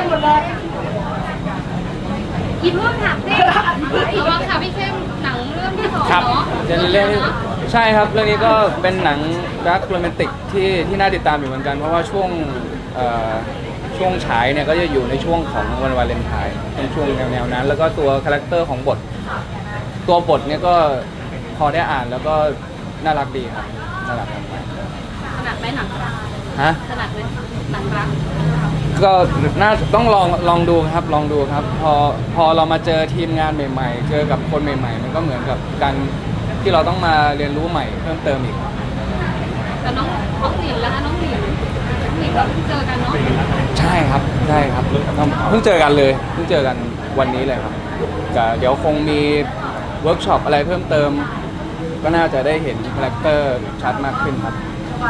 อีเพิ่มถามสิระวังค่ะพี่เข้มหนังเรื่องที่2เนาะจะเรื่องใช่ครับเรื่องนี้ก็เป็นหนังรักโรแมนติกที่น่าติดตามอยู่เหมือนกันเพราะว่าช่วงฉายเนี่ยก็จะอยู่ในช่วงของวันวาเลนไทน์เป็นช่วงแนวนั้นแล้วก็ตัวคาแรคเตอร์ของตัวบทเนี่ยก็พอได้อ่านแล้วก็น่ารักดีครับน่ารักครับขนาดไหมหนังรักฮะขนาดไหมหนังรักก็น่าต้องลองดูครับลองดูครับพอเรามาเจอทีมงานใหม่ๆเจอกับคนใหม่ๆมันก็เหมือนกับการที่เราต้องมาเรียนรู้ใหม่เพิ่มเติมอีกแต่น้องหลินแล้วน้องหลินเราเพิ่งเจอกันเนาะใช่ครับเพิ่งเจอกันเลยเพิ่งเจอกันวันนี้เลยครับเดี๋ยวคงมีเวิร์กช็อปอะไรเพิ่มเติมก็น่าจะได้เห็นคาแรคเตอร์ชัดมากขึ้นครับ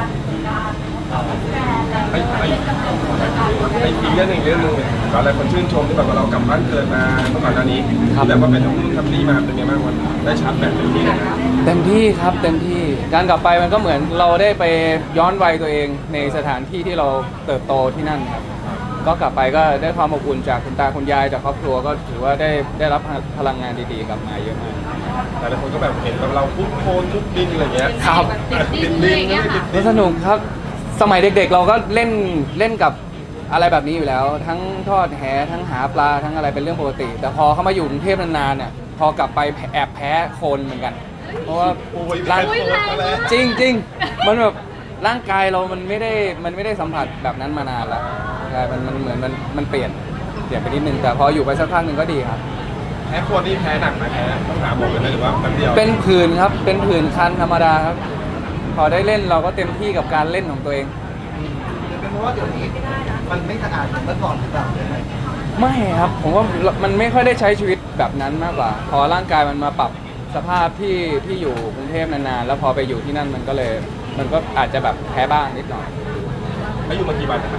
อีกเรื่องหนึ่งหลายคนชื่นชมที่แบบว่าเรากลับบ้านเกิดมาเมื่อก่อนหน้านี้แบบว่าเป็นทำนี่มาเป็นไงบ้างวันได้ชัดแบบเต็มที่เลยนะเต็มที่ครับเต็มที่การกลับไปมันก็เหมือนเราได้ไปย้อนวัยตัวเองในสถานที่ที่เราเติบโตที่นั่นครับก็กลับไปก็ได้ความอบอุ่นจากคุณตาคุณยายจากครอบครัวก็ถือว่าได้รับพลังงานดีๆกลับมาเยอะมากหลายคนก็แบบเห็นเราทุบโคลนทุบดินอะไรเงี้ยครับติดดินอะไรเงี้ยค่ะสนุกครับสมัยเด็กๆเราก็เล่นกับอะไรแบบนี้อยู่แล้วทั้งทอดแหทั้งหาปลาทั้งอะไรเป็นเรื่องปกติแต่พอเข้ามาอยู่กรุงเทพนานๆเนี่ยพอกลับไปแอบแพ้โคลนเหมือนกันเพราะว่าจริงมันแบบร่างกายเรามันไม่ได้สัมผัสแบบนั้นมานานแล้วใช่มันเหมือนมันเปลี่ยนไปนิดนึงแต่พออยู่ไปสักพักหนึ่งก็ดีครับแพ้โคลนนี่แพ้หนักไหมแพ้ต้องหาหมอกันหรือว่าแป๊บเดียวเป็นผื่นครับเป็นผื่นคันธรรมดาครับพอได้เล่นเราก็เต็มที่กับการเล่นของตัวเองเป็นเพราะว่าเดี๋ยวนี้มันไม่สะอาดเหมือนเมื่อก่อนหรือเปล่าไม่ครับผมว่ามันไม่ค่อยได้ใช้ชีวิตแบบนั้นมากกว่าพอร่างกายมันมาปรับสภาพที่อยู่กรุงเทพนานๆแล้วพอไปอยู่ที่นั่นมันก็อาจจะแบบแพ้บ้างนิดหน่อยแล้วอยู่มากี่วันนะครับ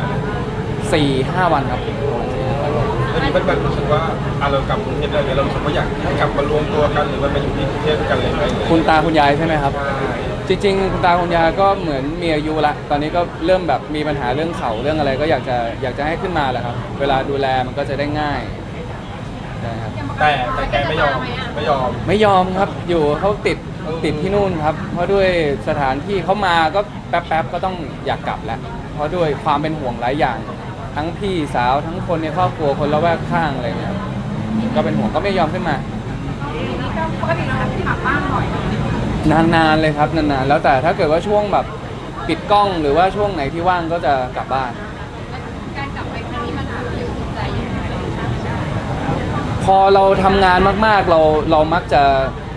4-5 วันครับแล้วนี่มันรู้สึกว่าเรากลับกรุงเทพได้ไหมเรารู้สึกว่าอยากให้กลับมารวมตัวกันหรือว่ามาอยู่ที่กรุงเทพกันเลยไหมคุณตาคุณยายใช่ไหมครับจริงๆคุณตาคุณยายก็เหมือนมีอายุละตอนนี้ก็เริ่มแบบมีปัญหาเรื่องเข่าเรื่องอะไรก็อยากจะให้ขึ้นมาแหละครับเวลาดูแลมันก็จะได้ง่ายนะครับแต่แกไม่ยอมครับอยู่เขาติดที่นู่นครับเพราะด้วยสถานที่เขามาก็แป๊บก็ต้องอยากกลับแล้วเพราะด้วยความเป็นห่วงหลายอย่างทั้งพี่สาวทั้งคนในครอบครัวคนละแวกข้างอะไรเนี่ยก็เป็นห่วงก็ไม่ยอมขึ้นมาปกติเราที่กลับบ้านบ่อยนานเลยครับนานๆแล้วแต่ถ้าเกิดว่าช่วงแบบปิดกล้องหรือว่าช่วงไหนที่ว่างก็จะกลับบ้านการกลับไปครั้งนี้มันหาเรื่องจิตใจยังไงพอเราทำงานมากๆเรามักจะ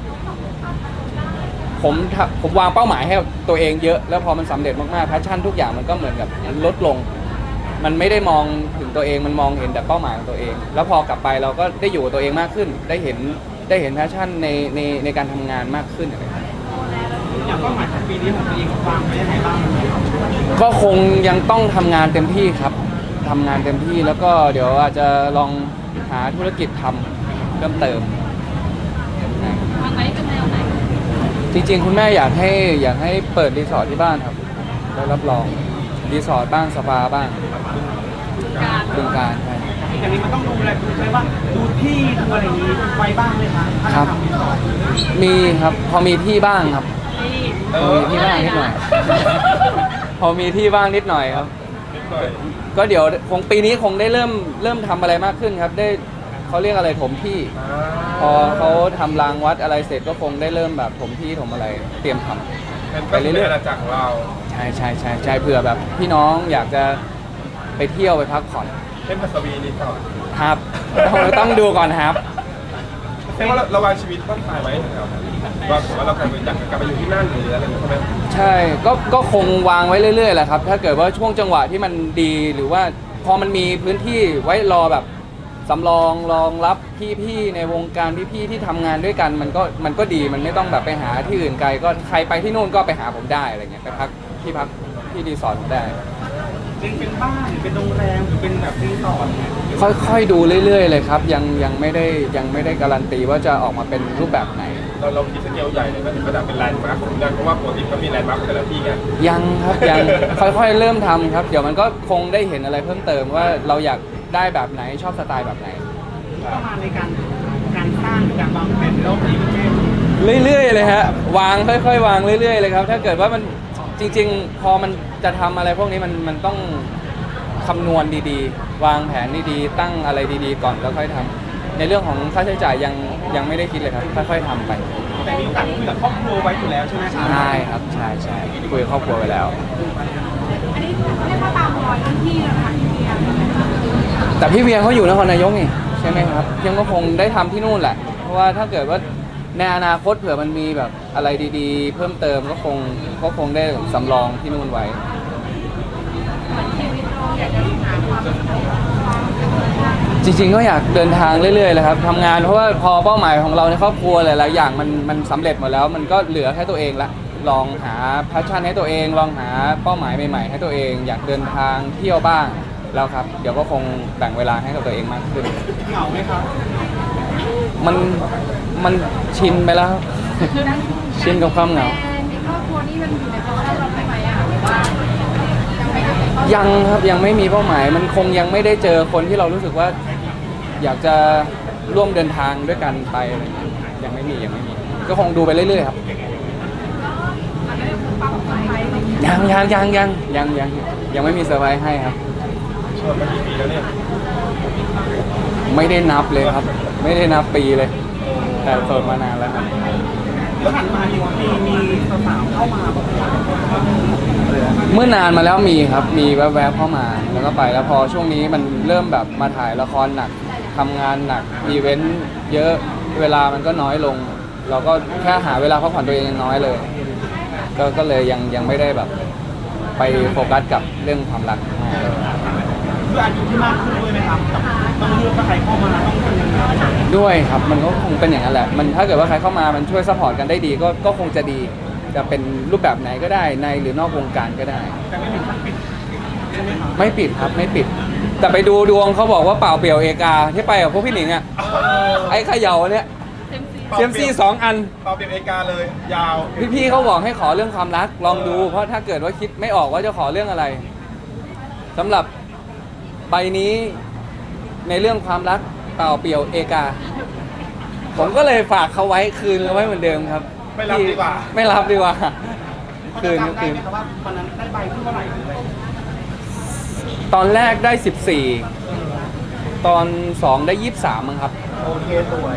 ผมวางเป้าหมายให้ตัวเองเยอะแล้วพอมันสำเร็จมากๆแพชชั่นทุกอย่างมันก็เหมือนกับลดลงมันไม่ได้มองถึงตัวเองมันมองเห็นแต่เป้าหมายของตัวเองแล้วพอกลับไปเราก็ได้อยู่กับตัวเองมากขึ้นได้เห็นแพชชั่นในการทำงานมากขึ้นอะไรอย่างเป้าหมายของปีนี้ของตัวเองวางไว้ยังไงบ้างก็คงยังต้องทำงานเต็มที่ครับทำงานเต็มที่แล้วก็เดี๋ยวอาจจะลองหาธุรกิจทำเพิ่มเติมวางไว้เป็นแนวไหนจริงๆคุณแม่อยากให้เปิดรีสอร์ทที่บ้านครับแล้วรับรองรีสอร์ทบ้างสปาบ้างบึงการใช่อย่างนี้มันต้องดูอะไรดูใช่ป่ะดูที่ดูอะไรอย่างนี้ไว้บ้างไหมครับมีครับพอมีที่บ้างครับมีที่บ้างนิดหน่อยพอมีที่บ้างนิดหน่อยครับก็เดี๋ยวคงปีนี้คงได้เริ่มทำอะไรมากขึ้นครับได้เขาเรียกอะไรถมที่พอเขาทำรางวัดอะไรเสร็จก็คงได้เริ่มแบบถมที่ถมอะไรเตรียมทำไปเรื่อยๆอาณาจักรของเราใช่เผื่อแบบพี่น้องอยากจะไปเที่ยวไปพักผ่อนเล่นพัสวีนี่ก่อนครับต้องดูก่อนครับแค่ว่าเราวางชีวิตต้องถ่ายไว้นะครับว่าเราอยากกลับไปอยู่ที่นั่นหรืออะไรใช่ไหมใช่ก็คงวางไว้เรื่อยๆแหละครับถ้าเกิดว่าช่วงจังหวะที่มันดีหรือว่าพอมันมีพื้นที่ไว้รอแบบสำรองรับพี่ๆในวงการพี่ๆที่ทำงานด้วยกันมันก็ดีมันไม่ต้องแบบไปหาที่อื่นไกลก็ใครไปที่นู่นก็ไปหาผมได้อะไรเงี้ยไปพักที่รีสอร์ทได้เป็นบ้านเป็นโรงแรมหรือเป็นแบบรีสอร์ทค่อยๆดูเรื่อยๆเลยครับยังไม่ได้การันตีว่าจะออกมาเป็นรูปแบบไหนเราคิดสเกลใหญ่เลยก็ถึงระดับเป็นแลนด์มาร์คของดันเพราะว่าปกติก็มีแลนด์มาร์คแต่ละที่ไงยังครับยังค่อยๆเริ่มทำครับเดี๋ยวมันก็คงได้เห็นอะไรเพิ่มเติมว่าเราอยากได้แบบไหนชอบสไตล์แบบไหนประมาณในการสร้างการวางแผนโลกนี้มันแค่เรื่อยๆเลยฮะวางค่อยๆวางเรื่อยๆเลยครับถ้าเกิดว่ามันจริงๆพอมันจะทำอะไรพวกนี้มันต้องคำนวณดีๆวางแผนดีๆตั้งอะไรดีๆก่อนแล้วค่อยทำในเรื่องของค่าใช้จ่ายยังไม่ได้คิดเลยครับค่อยๆทำไปแต่มีโอกาสคุยกับครอบครัวไว้อยู่แล้วใช่ไหมครับใช่ครับใช่คุยกับครอบครัวไปแล้วอันนี้เรียกว่าตามรอยที่นะคะพี่เบียร์แต่พี่เวียเขาอยู่นครนายกนี่ใช่ไหมครับยังก็คงได้ทำที่นู่นแหละ เพราะว่าถ้าเกิดว่าในอนาคตเผื่อมันมีแบบอะไรดีๆ เพิ่มเติมก็คงได้สำรองที่นู่นไว้ จริงๆก็อยากเดินทางเรื่อยๆเลยครับทำงานเพราะว่าพอเป้าหมายของเราในครอบครัวหลายๆอย่างมันสำเร็จหมดแล้ว มันก็เหลือแค่ตัวเองละลองหาแพชชั่นให้ตัวเองลองหาเป้าหมายใหม่ๆให้ตัวเองอยากเดินทางเที่ยวบ้างแล้วครับเดี๋ยวก็คงแบ่งเวลาให้กับตัวเองมากขึ้นเหงาไหมครับมันชินไปแล้วครับ ชินกับความเหงาในครอบครัวนี่มันอยู่ในโปรแกรมเราไหมอ่ะหรือว่ายังไม่ได้เป็นยังครับยังไม่มีเป้าหมายมันคงยังไม่ได้เจอคนที่เรารู้สึกว่าอยากจะร่วมเดินทางด้วยกันไปอะไรอย่างเงี้ยยังไม่มีก็คงดูไปเรื่อยๆครับยังไม่มีเซอร์ไพรส์ให้ครับชวนมากี่ปีแล้วเนี่ยไม่ได้นับเลยครับ ไม่ได้นับปีเลย แต่โสดมานานแล้วครับแล้วหันมามีสาวๆเข้ามาบอกว่าเมื่อนานมาแล้วมีครับมีแวบๆเข้ามาแล้วก็ไปแล้วพอช่วงนี้มันเริ่มแบบมาถ่ายละครหนักทำงานหนักอีเวนต์เยอะเวลามันก็น้อยลง เราก็แค่หาเวลาพักผ่อนตัวเองยังน้อยเลย ก็เลยยังไม่ได้แบบไปโฟกัสกับเรื่องความรักมากคืออายุที่มากขึ้นด้วยไหมครับต้องเลือกว่าใครเข้ามาต้องทำยังไงด้วยครับมันก็คงเป็นอย่างนั้นแหละมันถ้าเกิดว่าใครเข้ามามันช่วยซัพพอร์ตกันได้ดีก็คงจะดีจะเป็นรูปแบบไหนก็ได้ในหรือนอกวงการก็ได้แต่ไม่ถึงขั้นปิดใช่ไหมครับไม่ปิดครับไม่ปิด แต่ไปดูดวงเขาบอกว่าเปล่าเปลี่ยวเอกาที่ไปกับพวกพี่หนิงอ่ะไอ้เขย่าเนี่ยเซียมซี่2 อันเป่าเปลี่ยนเอกาเลยยาวพี่ๆเขาบอกให้ขอเรื่องความรักลองดู เพราะถ้าเกิดว่าคิดไม่ออกว่าจะขอเรื่องอะไรสำหรับใบนี้ในเรื่องความรักเปล่าเปลี่ยวเอกา ผมก็เลยฝากเขาไว้คืนเขาไว้เหมือนเดิมครับไม่รับดีกว่าไม่รับดีกว่ามันคืจะนจำได้คืนไหมครับว่าวันนั้นได้ใบที่เท่าไหร่หรืออะไรตอนแรกได้14ตอน2ได้23มั้งครับโอเคสวย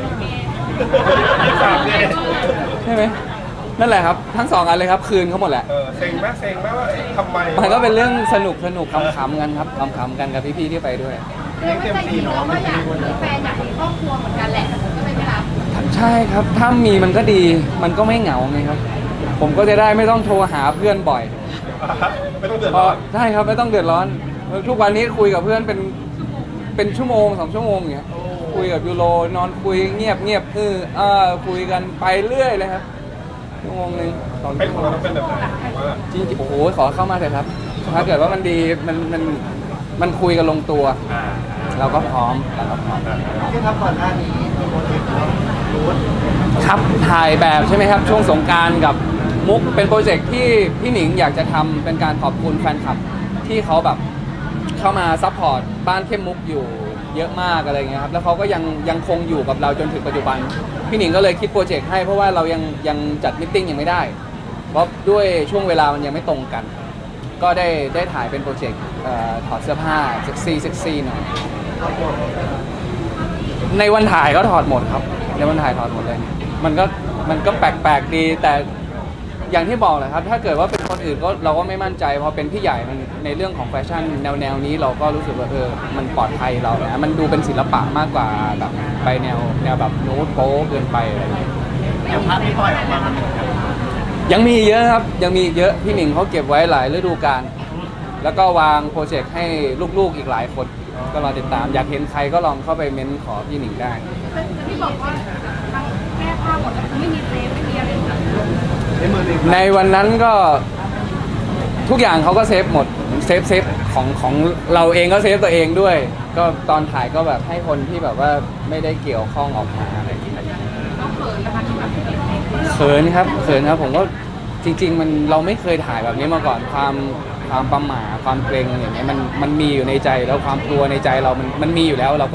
ใช่ไหมนั่นแหละครับทั้ง2 อันเลยครับคืนเขาหมดแหละเซ็งไหมว่าเอ๊ะทำไมมันก็เป็นเรื่องสนุกขำๆกันครับขำๆกันกับพี่ๆที่ไปด้วยเรียกว่าใจดีเนาะว่าอยากมีแฟนอยากมีครอบครัวเหมือนกันแหละก็เลยไม่รับใช่ครับถ้ามีมันก็ดีมันก็ไม่เหงาไงครับ ผมก็จะได้ไม่ต้องโทรหาเพื่อนบ่อยไม่ต้องเดือดเพร้ราะอนใช่ครับไม่ต้องเดือดร้อนทุกวันนี้คุยกับเพื่อนเป็นชั่วโมง2 ชั่วโมงอย่างเงี้ยคุยกับยูโรนอนคุยเงียบคุยกันไปเรื่อยเลยครับชั่วโมงนึง2 เป็นชั่วขโมองงเราต้องเป็นแบบไหนว่าจริงๆโอ้โหขอเข้ามาเถอะครับ ถ้าเกิดว่ามันดีมันคุยกันลงตัว เราก็พร้อมที่ครับก่อนหน้านี้มีโปรเจกต์รูทครับถ่ายแบบใช่ไหมครับช่วงสงกรานต์กับมุกเป็นโปรเจกต์ที่พี่หนิงอยากจะทำเป็นการขอบคุณแฟนคลับที่เขาแบบเข้ามาซัพพอร์ตบ้านเข้มมุกอยู่เยอะมากอะไรเงี้ยครับแล้วเขาก็ยังคงอยู่กับเราจนถึงปัจจุบันพี่หนิงก็เลยคิดโปรเจกต์ให้เพราะว่าเรายังจัดมิทติ้งยังไม่ได้เพราะด้วยช่วงเวลามันยังไม่ตรงกัน ก็ได้ถ่ายเป็นโปรเจกต์ถอดเสื้อผ้าเซ็กซี่หน่อยในวันถ่ายก็ถอดหมดครับในวันถ่ายถอดหมดเลยมันก็แปลกๆดีแต่อย่างที่บอกแหละครับถ้าเกิดว่าเป็นคนอื่นก็เราก็ไม่มั่นใจพอเป็นพี่ใหญ่มันในเรื่องของแฟชั่นแนวนี้เราก็รู้สึกว่ามันปลอดภัยเรานะมันดูเป็นศิลปะมากกว่าแบบไปแนวแบบนูดโป๊เกินไปอะไรอย่างเงี้ยอย่างภาพที่ปล่อยออกมามันยังมีเยอะครับยังมีเยอะพี่หนิงเขาเก็บไว้หลายฤดูกาลแล้วก็วางโปรเจกต์ให้ลูกๆอีกหลายคนก็รอติดตามอยากเห็นใครก็ลองเข้าไปเม้นขอพี่หนิงได้ที่บอกว่าทั้งแก้ผ้าหมดแล้วไม่มีเซฟไม่มีอะไรเลยในมือหนึ่งในวันนั้นก็ทุกอย่างเขาก็เซฟหมดเซฟของเราเองก็เซฟตัวเองด้วย ก็ตอนถ่ายก็แบบให้คนที่แบบว่าไม่ได้เกี่ยวข้องออกมาอะไรอย่างเงี้ยต้องเขินนะคะที่แบบเขินครับผมก็จริงๆเราไม่เคยถ่ายแบบนี้มาก่อนความความประหม่าความเกรงอย่างเงี้ยมันมีอยู่ในใจแล้วความกลัวในใจเรามันมีอยู่แล้วเรา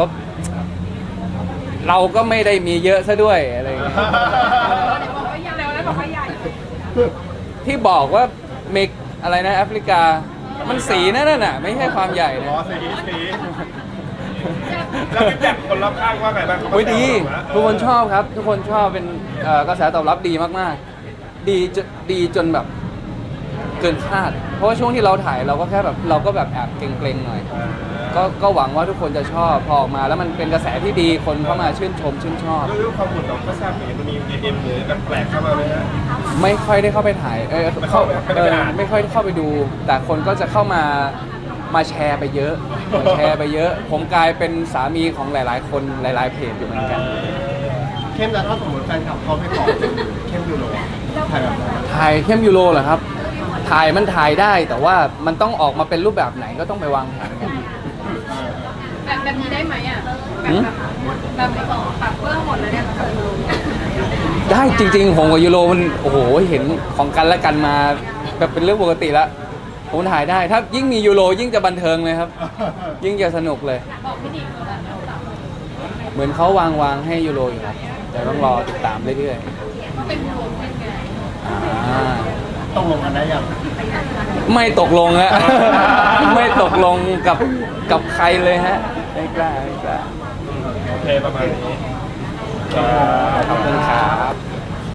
ก็ไม่ได้มีเยอะซะด้วยอะไรอย่างเงี้ยบอกว่ายังเร็วแล้วบอกว่าใหญ่ที่บอกว่าเมกอะไรนะแอฟริกา มันสีนั่นน่ะไม่ใช่ความใหญ่นะอ๋อสีแล้วพี่แจ็คคนรอบข้างว่าไงบ้างโอ้ยดีทุกคนชอบครับ ทุกคนชอบเป็นกระแสตอบรับดีมากๆดีจนแบบเกินคาด เพราะว่าช่วงที่เราถ่ายเราก็แค่แบบเราก็แบบแอบเกรงๆหน่อยก็หวังว่าทุกคนจะชอบพอออกมาแล้วมันเป็นกระแสที่ดีคนเข้ามาชื่นชมชื่นชอบเรื่องความหุ่นเราก็ทราบอย่างนี้มันมีเอ็มหรือแบบแปลกเข้ามาไหมฮะไม่ค่อยได้เข้าไปถ่ายไม่ค่อยเข้าไปดู แต่คนก็จะเข้ามาแชร์ไปเยอะผมกลายเป็นสามีของหลายๆ คนหลายๆเพจอยู่เหมือนกันเข้มแล้วถ้าสมมติแฟนคลับเขาไปขอเป็นเข้มยูโรถ่ายแบบนั้นถ่ายเข้มยูโรเหรอครับถ่ายได้แต่ว่ามันต้องออกมาเป็นรูปแบบไหนก็ต้องไปวางแผนกันแบบนี้ได้ไหมอ่ะแบบปรับเรื่องหมดเลยเนี่ยได้จริงๆผมกับยูโรมันโอ้โหเห็นของกันและกันมาแบบเป็นเรื่องปกติแล้วผมถ่ายได้ถ้ายิ่งมียูโรยิ่งจะบันเทิงเลยครับ ยิ่งจะสนุกเลยบอกพี่ดิงแล้วเหมือนเขาวางให้ยูโรอยู่ครับแต่ต้องรอติดตามเรื่อยว่าเป็นห่วงเป็นไงๆอ่าต้องลงกันได้ยังไม่ตกลงฮะ ไม่ตกลงกับใครเลยฮะไม่กล้าโอเคประมาณนี้ขอบคุณครับ